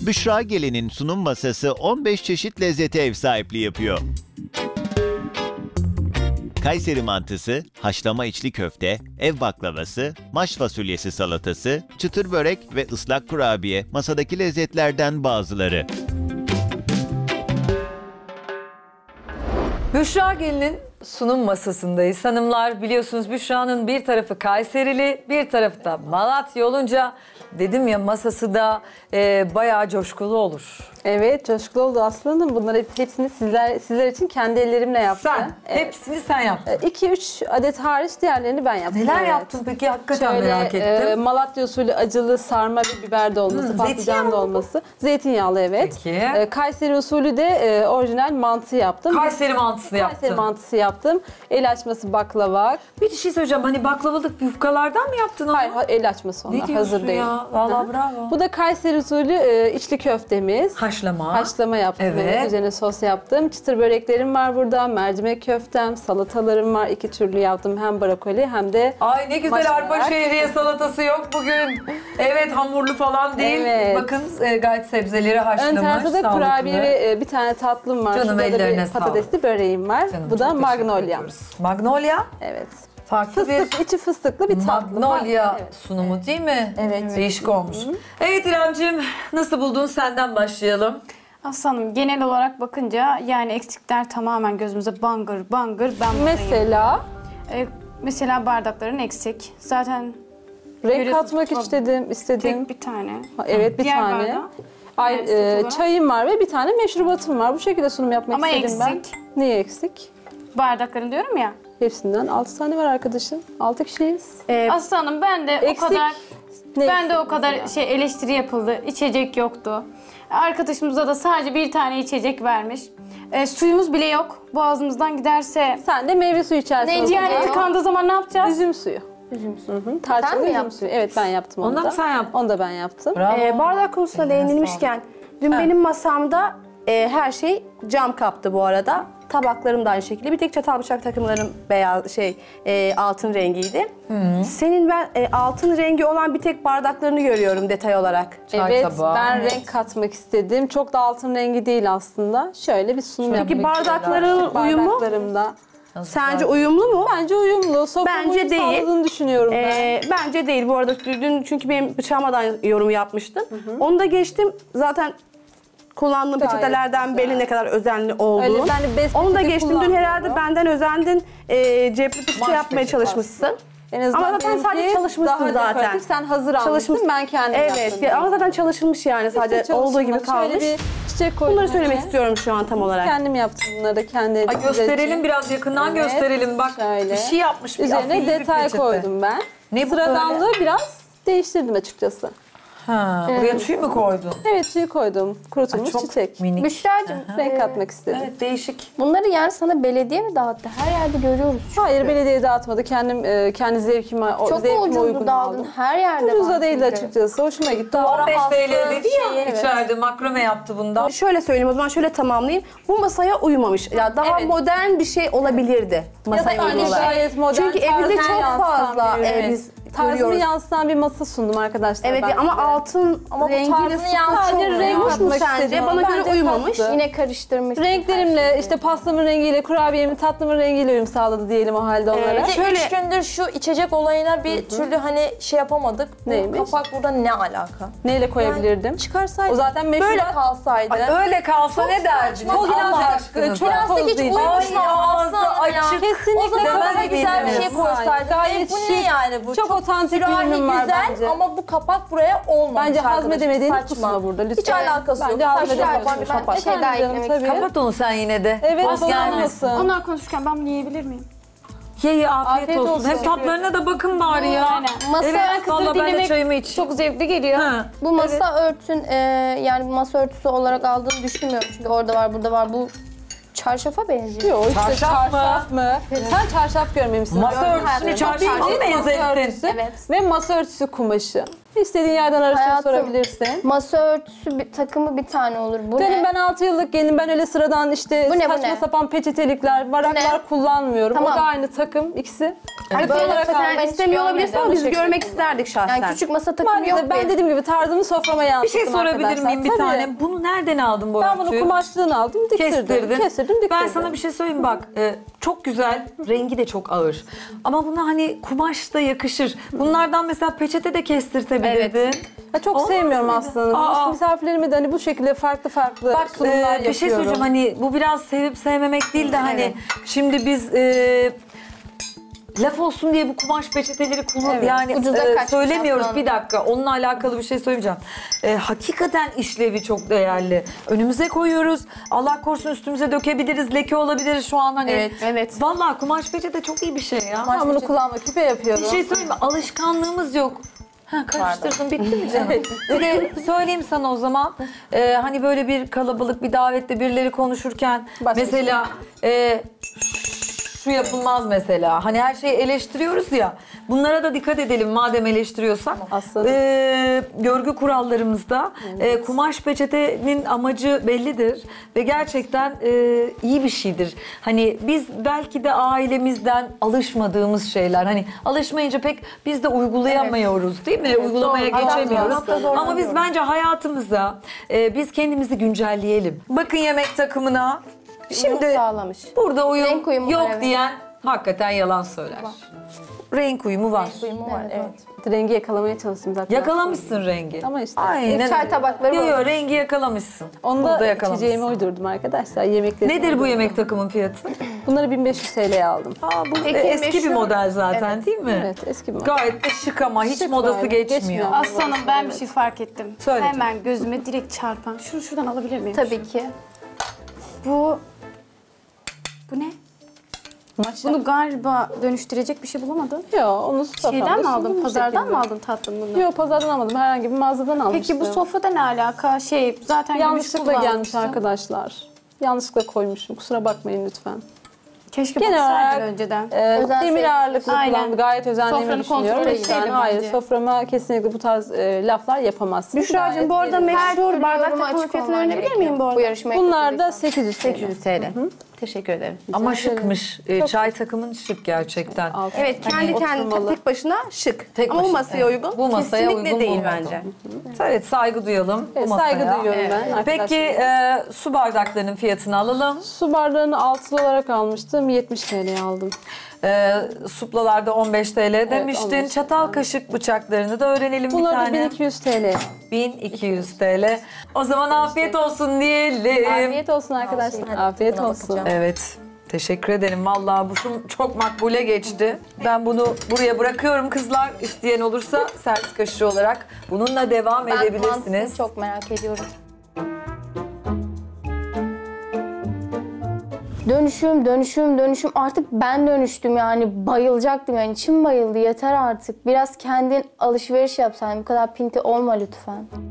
Büşra Gelin'in sunum masası 15 çeşit lezzete ev sahipliği yapıyor. Kayseri mantısı, haşlama içli köfte, ev baklavası, maş fasulyesi salatası, çıtır börek ve ıslak kurabiye masadaki lezzetlerden bazıları. Büşra Gelin'in sunum masasındayız. Hanımlar biliyorsunuz Büşra'nın bir tarafı Kayserili, bir tarafı da Malatya olunca dedim ya masası da bayağı coşkulu olur. Evet, coşkulu oldu aslında. Bunları hepsini sizler için kendi ellerimle yaptım. Sen, hepsini sen yaptın. 2-3 adet hariç diğerlerini ben yaptım. Neler evet. yaptın peki? Hakikaten Şöyle, merak ettim. Malatya usulü acılı sarma ve biber dolması, patlıcan dolması. Zeytinyağlı evet. Peki. Kayseri usulü de orijinal mantı yaptım. Kayseri mantısı yaptın. Kayseri mantısı yaptım. El açması baklava. Bir şey söyleyeceğim. Hani baklavalık yufkalardan mı yaptın onu? Hayır, el açması onlar. Ne Hazır diyorsun değil. ya? Vallahi bravo. Bu da Kayseri usulü içli köftemiz. Haşlama. Haşlama yaptım. Evet. Üzerine sos yaptım. Çıtır böreklerim var burada. Mercimek köftem, salatalarım var. 2 türlü yaptım. Hem brokoli hem de Ay ne güzel arpa maşalarak. şehriye salatası yok bugün. Evet hamurlu falan değil. Evet. Bakın gayet sebzeleri haşlamış. ön tarafta da sağlıklı. kurabiye ve bir tane tatlım var. Canım, Şurada da ellerine bir patatesli böreğim var. Canım, Bu da çok teşekkür magnolia. ediyoruz. Magnolia? Evet. Farklı Fıstık, içi fıstıklı bir tatlı. Magnolia Evet. sunumu değil mi? Evet. Değişik olmuş. Evet İremciğim nasıl buldun? Senden başlayalım. Aslanım genel olarak bakınca yani eksikler tamamen gözümüze bangır bangır. Ben buradayım. Mesela Bardakların eksik. Zaten renk görüyorsunuz, katmak çok- istedim. tek bir tane. Evet bir Diğer tane. bardağı, Ay, yani set olarak. çayım var ve bir tane meşrubatım var. Bu şekilde sunum yapmak Ama istedim ben. eksik. Niye eksik? Bardakların diyorum ya. Hepsinden 6 tane var arkadaşım. 6 kişiyiz. Aslanım ben de Eksik. o kadar Ne ben de eksik o kadar mesela? eleştiri yapıldı. İçecek yoktu. Arkadaşımıza da sadece bir tane içecek vermiş. Suyumuz bile yok. Boğazımızdan giderse Sen de meyve suyu içersin. o zaman. yani tıkandığı zaman ne yapacağız? Üzüm suyu. Üzüm suyu. Tarçınlı üzüm suyu. Evet ben yaptım onu Ondan da. mı sen yaptın? Onu da ben yaptım. Bravo. Bardak konusuna değinilmişken, dün benim masamda her şey cam kaptı bu arada. Tabaklarım da aynı şekilde. Bir tek çatal bıçak takımlarım beyaz altın rengiydi. Senin ben altın rengi olan bir tek bardaklarını görüyorum detay olarak. Çay Evet tabağı. ben Evet. renk katmak istedim. Çok da altın rengi değil aslında. Şöyle bir sunum Peki yapmak bardakların istedim. uyumu? Bardaklarımda. Sence uyumlu mu? Bence uyumlu. Soframı Bence uyum değil. sağladığını düşünüyorum ben. Bence değil. Bu arada dün çünkü benim bıçağıma da yorum yapmıştın. Onu da geçtim. Zaten kullandığım Gayet peçetelerden güzel. belli ne kadar özenli olduğunu. Öyle, ben de bez Onu da peçete geçtim. Dün herhalde kullanmıyorum. benden özendin. Cepli peçete Maş yapmaya peçete çalışmışsın. En azından Ama zaten sadece benimki çalışmışsın daha zaten. dekoratif. Sen hazır almışsın. Ben kendim Evet. yaptım. Ama zaten çalışılmış yani. Sadece olduğu gibi kalmış. Şöyle bir çiçek koydum. Bunları söylemek önüne. istiyorum şu an tam olarak. Kendim yaptım bunları da kendi Ay elimle. gösterelim biraz yakından Evet, gösterelim. Bak şöyle. bir şey yapmış. Bir Üzerine afilli bir detay peçete. koydum ben. Ne bu Sıradanlığı böyle? biraz değiştirdim açıkçası. Ha, buraya tüy mü koydun? Evet tüy koydum. Kurutulmuş Çok çiçek. minik. Büşra'cığım Renk katmak istedim. Evet değişik. bunları yani sana belediye mi dağıttı? Her yerde görüyoruz. Hayır belediye dağıtmadı. Kendim kendi zevkime, Çok mu zevkime uygun ucuzlu dağıldın? aldım. Her yerde Ucuz var da değildi çünkü. açıkçası. Hoşuma gitti. 15 hastı TL dedi ya şeyi, içeride makrame yaptı bundan. Şöyle söyleyeyim o zaman şöyle tamamlayayım. Bu masaya uymamış. Ya daha Evet. modern bir şey olabilirdi masaya Bence uymalar. gayet modern. Çünkü evde tarzını çok yansıtan fazla bir- biz Tarzını görüyoruz. yansıtan bir masa sundum arkadaşlar. Evet ben ama size. altın Ama bu rengiyle tarzını sıkıntı yansıtıyor. çok Renk olmuş mu katmak sence? istedim Bana ama göre bence uymamış. kattı. Yine karıştırmış. Renklerimle işte pastamın rengiyle kurabiyemin tatlımın rengiyle uyum sağladı diyelim o halde onlara. Bir de Şöyle- 3 gündür şu içecek olayına bir türlü hani şey yapamadık. Bu Neymiş? kapak burada ne alaka? Neyle koyabilirdim? Çıkarsaydın. O zaten meşrubat. Böyle kalsaydı. Ay, öyle kalsa ne derdin? saçma. Allah Allah aşkına. çok Plastik hiç değil. uymuş mu? Ay, Aslanım ağzı ya. açık. Kesinlikle O zaman demez daha güzel bir şey miydiniz? koysaydın. Gayet Bu ne şık. yani bu? Çok otantik bir sürahi ürünüm var güzel bence. ama bu kapak buraya olmamış. Bence arkadaşım. hazmedemediğini Saçma. kusma burada lütfen. Hiç alakası yok. Bence Saçma hazmedemediğini sapan bir kusma. kapak. Bir şey daha Efendim, eklemek tabii. Kapat onu sen yine de. Evet, Boş gelmesin. olmasın. Onlar konuşurken ben bunu yiyebilir miyim? Ye afiyet, Afiyet olsun. olsun. Hem tatlarına da bakın bari ya. Aynen. Masa Evet, kısır vallahi ben de dinlemek çayımı içeyim. çok zevkli geliyor. Ha. Bu masa örtün yani bu masa örtüsü olarak aldığını düşünmüyorum. Çünkü orada var, burada var. Bu çarşafa benziyor. Yok işte Çarşaf mı? çarşaf mı? Sen çarşaf görmemişsin. Masa Görmedim. örtüsünü çarşafa mı Masa benzettin? örtüsü Evet. Ve masa örtüsü kumaşı. İstediğin yerden araştırıp Hayatım, sorabilirsin. Masa örtüsü takımı bir tane olur. Bu Benim ne? ben 6 yıllık gelin, ben öyle sıradan işte Bu ne, bu saçma ne? sapan peçetelikler, varaklar ne? kullanmıyorum. Tamam. O da aynı takım ikisi. Hani Böyle böyle takım ben sen hiç istemiyor olabilirsin ama biz görmedim. görmek isterdik şahsen. Yani küçük masa takımı Maalesef yok ben benim. dediğim gibi tarzımı soframa Bir yansıttım şey sorabilir arkadaşlar. miyim bir Tabii. tane? Bunu nereden aldın bu Ben bunu örtüyü? kumaşlığın aldım, diktirdim. Kestirdin. Kestirdim, diktirdim. Ben sana bir şey söyleyeyim bak. Çok güzel. Rengi de çok ağır. Ama buna hani kumaş da yakışır. Bunlardan mesela peçete de kestirtebilirdin. Ya çok Olmaz sevmiyorum mıydı? aslında. Aa. Misafirlerime de hani bu şekilde farklı Bak sunumlar yapıyorum. bir şey söyleyeceğim hani bu biraz sevip sevmemek değil de hani şimdi biz laf olsun diye bu kumaş peçeteleri Evet. yani Ucuza kaçmış söylemiyoruz. aslında. Bir dakika onunla alakalı bir şey söyleyeceğim. Hakikaten işlevi çok değerli. Önümüze koyuyoruz. Allah korusun üstümüze dökebiliriz. Leke olabilir şu an hani. Evet, evet. Vallahi kumaş peçete çok iyi bir şey ya. Ben bunu kullanma küpe yapıyorum. Bir şey söyleyeyim mi? Alışkanlığımız yok. Ha, karıştırdın bitti mi canım? Bir de söyleyeyim sana o zaman. Hani böyle bir kalabalık bir davette birileri konuşurken Başka mesela şu yapılmaz mesela. Hani her şeyi eleştiriyoruz ya. Bunlara da dikkat edelim madem eleştiriyorsak. Aslında. Görgü kurallarımızda kumaş peçetenin amacı bellidir ve gerçekten iyi bir şeydir. Hani biz belki de ailemizden alışmadığımız şeyler. Hani alışmayınca pek biz de uygulayamıyoruz değil mi? Uygulamaya doğru. geçemiyoruz. Hatta zorlanıyoruz. Ama biz bence hayatımıza biz kendimizi güncelleyelim. Bakın yemek takımına. Şimdi sağlamış. burada uyum Renk uyumu yok var, evet. diyen hakikaten yalan söyler. Renk uyumu var. Uyumu var, evet. Rengi yakalamaya çalıştım zaten. Yakalamışsın rengi. Ama işte. Aynen. Çay tabakları Yo, var. yo, rengi yakalamışsın. Onu Burada da yakalamışsın. içeceğime uydurdum arkadaşlar. Yemekleri. Nedir bu yemek takımın fiyatı? Bunları 1500 TL'ye aldım. Bu Peki, eski bir meşhur- model zaten değil mi? Evet, eski bir model. Gayet de şık ama hiç Şık modası böyle, geçmiyor. geçmiyor. Aslanım ben bir şey fark ettim. Söyle. Hemen gözüme direkt çarpan. Şunu şuradan alabilir miyim? Tabii ki. Bu ne? Bunu galiba dönüştürecek bir şey bulamadım. Yok, onu soframda Şeyden mi sundum aldın? bu Pazardan şekilde. mı aldın tatlım bunu? Yok, pazardan almadım. Herhangi bir mağazadan almıştım. Peki bu sofrada ne alaka? Zaten gümüş Yanlışlıkla gelmiş kullanmışsın. arkadaşlar. Yanlışlıkla koymuşum. Kusura bakmayın lütfen. Keşke Genel baksaydın olarak, önceden. Demir ağırlıklı Aynen. kullandım. Gayet özendiğimi Sofranı düşünüyorum. kontrol Lütfen, etseydin hayır, bence. soframa kesinlikle bu tarz laflar yapamazsınız. Büşra'cığım bu arada meşhur bardak Yoruma takımı açık fiyatını olman öğrenebilir gerekiyor. miyim bu arada? Bu yarışmaya Bunlar da katıldıysan. 800 TL. 800 TL. Teşekkür ederim. Ama şıkmış. Çay takımın şık gerçekten. Evet, kendi kendine oturmalı. tek başına şık. Tek Ama bu başına, masaya evet. uygun. Bu masaya Kesinlikle uygun değil bulmadım. bence. Evet saygı duyalım bu Evet, masaya. saygı duyuyorum ben arkadaşlar. Peki su bardaklarının fiyatını alalım. Su bardağını altılı olarak almıştım. 70 TL'ye aldım. Suplalarda 15 TL demiştin. 15 Çatal kaşık bıçaklarını da öğrenelim Bunlar bir da tane. 1200 TL. 1200 TL. O zaman afiyet olsun diyelim. Afiyet olsun arkadaşlar. Afiyet tadına olsun. bakacağım. Evet. Teşekkür ederim. Vallahi bu sun çok makbule geçti. Ben bunu buraya bırakıyorum kızlar. İsteyen olursa servis kaşığı olarak bununla devam Ben edebilirsiniz. mantısını çok merak ediyorum. Dönüşüm. Artık ben dönüştüm yani. Bayılacaktım yani. İçim bayıldı. Yeter artık. Biraz kendin alışveriş yapsan. Bu kadar pinti olma lütfen.